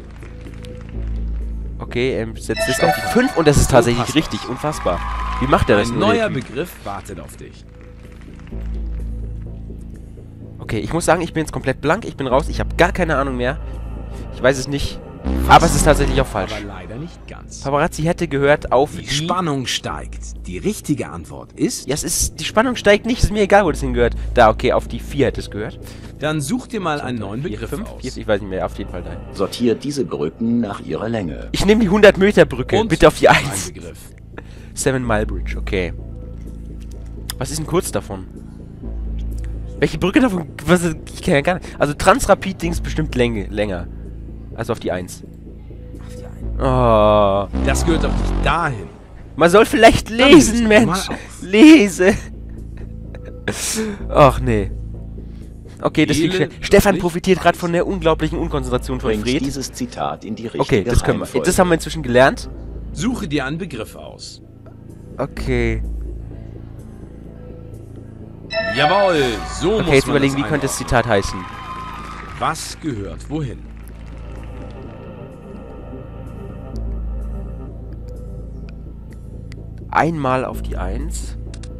Okay, ähm, setzt es auf die fünf und das ist tatsächlich passt richtig. Unfassbar. Wie macht er das Ein nur? neuer der Typ? Begriff wartet auf dich. Okay, ich muss sagen, ich bin jetzt komplett blank. Ich bin raus. Ich habe gar keine Ahnung mehr. Ich weiß es nicht. Aber es ist tatsächlich auch falsch. Aber leider nicht ganz. Paparazzi hätte gehört auf Die die... Spannung steigt. Die richtige Antwort ist... Ja, es ist... Die Spannung steigt nicht. Ist mir egal, wo das hingehört. Da, okay, auf die vier hätte es gehört. Dann such dir mal einen neuen Vier, Begriff fünf, aus. vier, ich weiß nicht mehr. Auf jeden Fall da. Sortiert diese Brücken nach ihrer Länge. Ich nehme die hundert-Meter-Brücke. Und Bitte auf die noch eins. ein Begriff. Seven Mile Bridge, okay. Was ist denn kurz davon? Welche Brücke davon? Was ist, ich kenne ja gar nicht. Also Transrapid-Dings bestimmt Länge, länger. Also auf die eins. Oh. Das gehört doch nicht dahin. Man soll vielleicht Dann löse lesen, doch Mensch. mal auf. Lese. Ach nee. Okay, das liegt Ele, schnell. Stefan wirklich profitiert gerade weiß. von der unglaublichen Unkonzentration von Bringt Fred. dieses Zitat in die richtige Okay, das können wir. Reihenfolge. Das haben wir inzwischen gelernt. Suche dir einen Begriff aus. Okay. Jawohl, so muss Okay, jetzt man überlegen, wie das könnte das einordnen. Zitat heißen. Was gehört wohin? Einmal auf die eins.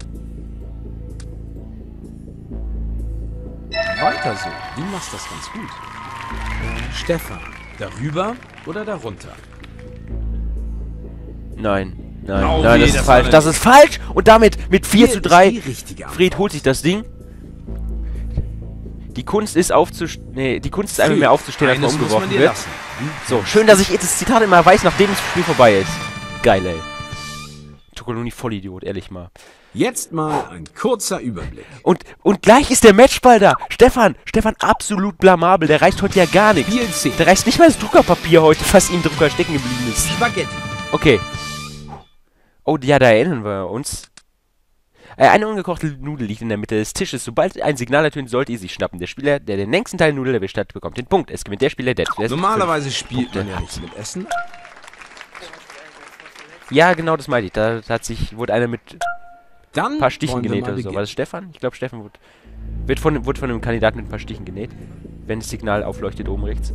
Weiter so. Du machst das ganz gut. Stefan, darüber oder darunter? Nein. Nein, Oh nein, nee, das ist das war falsch. der Das ist falsch. Und damit mit vier Hier zu ist drei. die richtige Antwort. Fred holt sich das Ding. Die Kunst ist aufzustehen. Nee, die Kunst ist einfach Fred, mehr aufzustehen, als man eines muss man umgeworfen dir wird. lassen. So, schön, dass ich jetzt das Zitat immer weiß, nachdem das Spiel vorbei ist. Geil, ey. Chocoloni Vollidiot, ehrlich mal. Jetzt mal ein kurzer Überblick. Und, und gleich ist der Matchball da. Stefan, Stefan absolut blamabel. Der reißt heute ja gar nichts. Spiel zehn. Der reißt nicht mal das Druckerpapier heute, was ihm Drucker stecken geblieben ist. Spaghetti. Okay. Oh, ja, da erinnern wir uns. Äh, eine ungekochte Nudel liegt in der Mitte des Tisches. Sobald ein Signal ertönt, sollt ihr sie schnappen. Der Spieler, der den längsten Teil Nudel erwischt hat, bekommt den Punkt. Es gewinnt der Spieler, der zuerst Normalerweise fünf spielt man Punkte ja hat. nicht mit Essen. Ja, genau, das meinte ich. Da hat sich, wurde einer mit ein Dann paar Stichen wollen wir genäht mal oder so. beginnen. War das Stefan? Ich glaube, Stefan wurde, wird von, wurde von einem Kandidaten mit ein paar Stichen genäht. Wenn das Signal aufleuchtet oben rechts.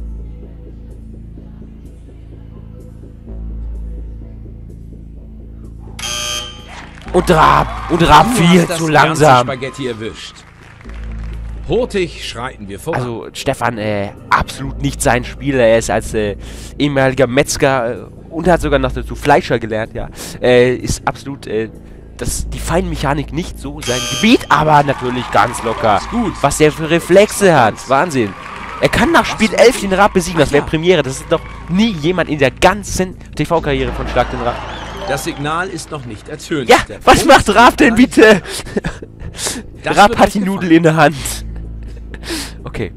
Und Raab! Und Raab Du viel hast das zu ganze langsam! Spaghetti erwischt. Hurtig schreiten wir voran. Also, Stefan, äh, absolut nicht sein Spiel. Er ist als äh, ehemaliger Metzger äh, und hat sogar noch dazu Fleischer gelernt, ja. Äh, ist absolut, äh, das, die Feinmechanik nicht so sein Gebiet, aber natürlich ganz locker. Ist gut. Was der für Reflexe hat. Wahnsinn. Er kann nach Spiel elf den Raab besiegen. Das wäre Premiere. Das ist doch nie jemand in der ganzen T V-Karriere von Schlag den Raab. Das Signal ist noch nicht ertönt. Ja, Der was Punkt macht Raab denn liegt bitte? Das Raab wird hat euch die gefallen. Nudel in der Hand. Okay.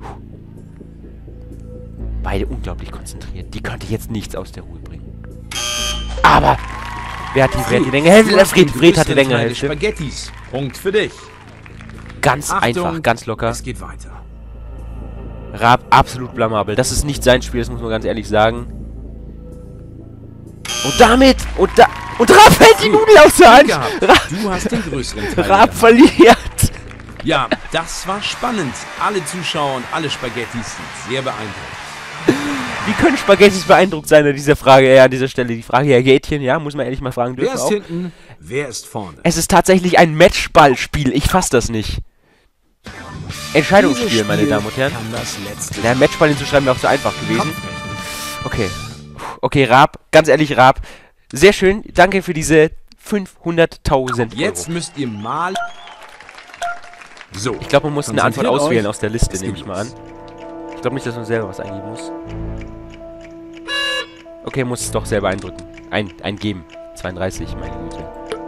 Beide unglaublich konzentriert. Die könnte jetzt nichts aus der Ruhe bringen. Aber wer hat die, wer hat die längere Hälfte? Du hast Fred, den Fred hat die größeren längere Teil des Hälfte. Spaghettis. Punkt für dich. Ganz Achtung, einfach, ganz locker. Es geht weiter. Raab absolut blamabel. Das ist nicht sein Spiel, das muss man ganz ehrlich sagen. Und damit, und da, und Raab fällt die Nudel aus der Hand. Gehabt. Raab, Du hast den größeren Teil. Raab gehabt. verliert. Ja, das war spannend. Alle Zuschauer und alle Spaghettis sind sehr beeindruckt. Wie können Spaghettis beeindruckt sein an dieser Frage? Ja, an dieser Stelle die Frage, Herr Gätchen, ja, muss man ehrlich mal fragen Wer dürfen ist auch. hinten? Wer ist vorne? Es ist tatsächlich ein Matchballspiel. Ich fass das nicht. Entscheidungsspiel, Dieses meine Spiel Damen und Herren. Kann das letzte Der Matchball hinzuschreiben wäre auch zu einfach gewesen. Kopfrechnen. Okay. Okay, Raab. Ganz ehrlich, Raab. Sehr schön. Danke für diese fünfhunderttausend Euro. Jetzt müsst ihr mal... So. Ich glaube, man muss eine Antwort Konzentriert auswählen euch. aus der Liste, Es nehme geht ich mal an. los. Ich glaube nicht, dass man selber was eingeben muss. Okay, muss es doch selber eindrücken. Ein, eingeben. zweiunddreißig, meine Güte.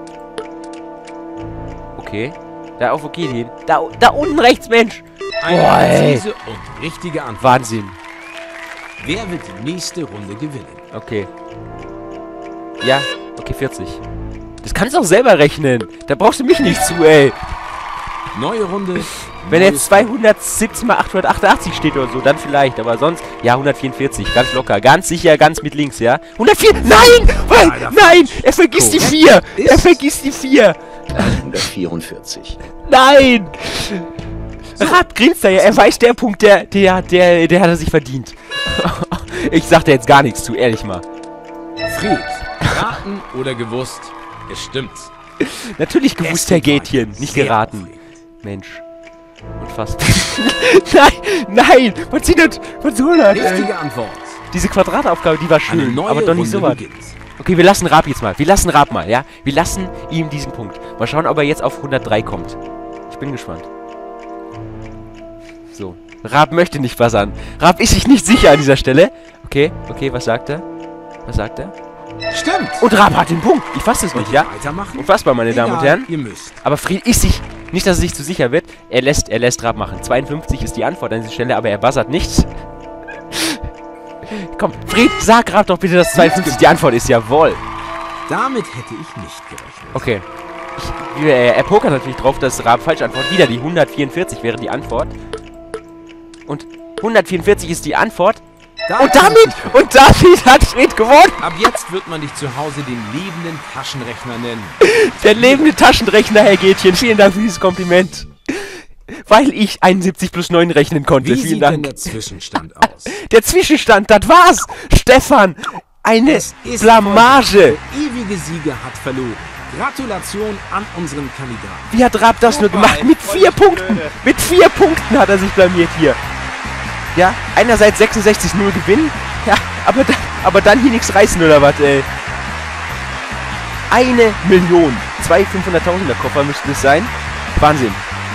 Okay. Da auf okay gehen. Da, da unten rechts, Mensch. Eine Boah, ey. präzise und richtige Antwort. Wahnsinn. Wer wird die nächste Runde gewinnen? Okay. Ja, okay, vierzig. Das kannst du auch selber rechnen. Da brauchst du mich nicht zu, ey. Neue Runde. Wenn neues jetzt zweihundertsiebzehn mal achthundertachtundachtzig steht oder so, dann vielleicht. Aber sonst, ja, hundertvierundvierzig. Ganz locker. Ganz sicher, ganz mit links, ja. hundertvier. Nein! Weil, nein! Er vergisst die vier! Er vergisst die vier! hundertvierundvierzig. Nein! Rab grinst da ja. Er weiß, der Punkt, der, der, der, der hat er sich verdient. Ich sag da jetzt gar nichts zu, ehrlich mal. Fred, geraten oder gewusst? Es stimmt. Natürlich gewusst, Beste Herr Gätchen. Freund. Nicht Sehr geraten. Fred. Mensch. Und fast. Nein! Nein! Was sieht das? Was soll das? ey? Richtige Antwort. Diese Quadrataufgabe, die war Eine schön. neue Aber doch nicht Runde so was. beginnt. Okay, wir lassen Raab jetzt mal. Wir lassen Raab mal, ja? Wir lassen ihm diesen Punkt. Mal schauen, ob er jetzt auf hundertdrei kommt. Ich bin gespannt. So. Raab möchte nicht buzzern. Raab ist sich nicht sicher an dieser Stelle. Okay, okay, was sagt er? Was sagt er? Stimmt. Und Raab hat den Punkt. Ich fasse es nicht, ja? Weitermachen? Unfassbar, meine Damen und Egal, Herren. Ihr müsst. Aber Fried ist sich... Nicht, dass er sich zu sicher wird. Er lässt, er lässt Raab machen. zweiundfünfzig ist die Antwort an dieser Stelle, aber er buzzert nicht. Komm, Fried, sag Raab doch bitte, dass zweiundfünfzig die Antwort ist. Jawohl. Damit hätte ich nicht gerechnet. Okay. Ich, er, er pokert natürlich drauf, dass Raab falsch antwortet. Wieder die hundertvierundvierzig wäre die Antwort. Und hundertvierundvierzig ist die Antwort. Da Und damit, und damit hat Fred gewonnen. Ab jetzt wird man dich zu Hause den lebenden Taschenrechner nennen. Der lebende Taschenrechner, Herr Gätchen. Vielen Dank für dieses Kompliment. Weil ich einundsiebzig plus neun rechnen konnte. Wie Vielen sieht denn Dank. der Zwischenstand aus? Der Zwischenstand, das war's. Stefan, eine Es ist Blamage. Der ewige Sieger hat verloren. Gratulation an unseren Kandidaten. Wie hat Raab das nur gemacht? Mit vier Punkten. Mit vier Punkten hat er sich blamiert hier. Ja, einerseits sechsundsechzig null gewinnen. Ja, aber, da, aber dann hier nichts reißen oder was, ey. Eine Million. Zwei fünfhunderttausender Koffer müssten es sein. Wahnsinn.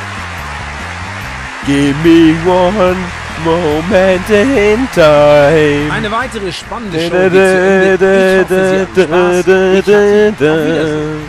Give me one moment in time. Eine weitere spannende Show geht zu Ende. Ich hoffe, Sie hatten Spaß. Ich hatte. Auf Wiedersehen.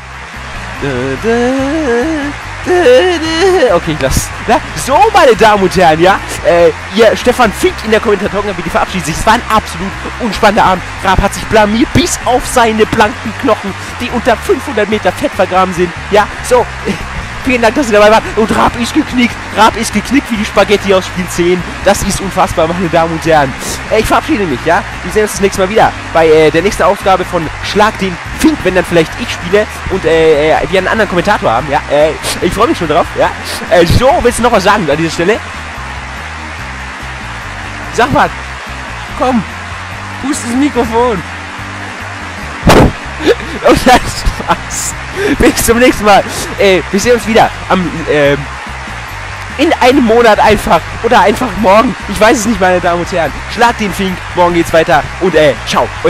Okay, ich lass. Ja, so, meine Damen und Herren, ja. Äh, ihr, Stefan Fink in der Kommentatorenkabine verabschiedet sich. Es war ein absolut unspannender Abend. Raab hat sich blamiert bis auf seine blanken Knochen, die unter fünfhundert Meter Fett vergraben sind. Ja, so. Vielen Dank, dass Sie dabei waren. Und Raab ist geknickt. Raab ist geknickt wie die Spaghetti aus Spiel zehn. Das ist unfassbar, meine Damen und Herren. Äh, ich verabschiede mich, ja. Wir sehen uns das nächste Mal wieder bei äh, der nächsten Ausgabe von Schlag den Fink, wenn dann vielleicht ich spiele und äh, äh, wir einen anderen Kommentator haben, ja. Äh, ich freue mich schon drauf, ja. Äh, so, willst du noch was sagen an dieser Stelle? Sag mal. Komm. Pust ins Mikrofon. Und das war's. Bis zum nächsten Mal. Äh, wir sehen uns wieder am, ähm, in einem Monat einfach. Oder einfach morgen. Ich weiß es nicht, meine Damen und Herren. Schlag den Fink. Morgen geht's weiter. Und, äh, ciao.